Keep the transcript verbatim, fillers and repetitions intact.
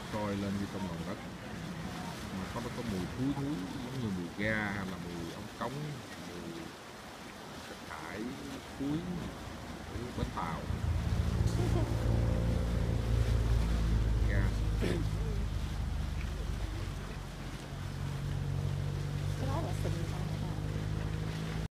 sôi lên như trong lòng đất, mà có nó có mùi thúi thúi giống như mùi ga hay là mùi ống cống, mùi chất thải cuối của bến tàu ga.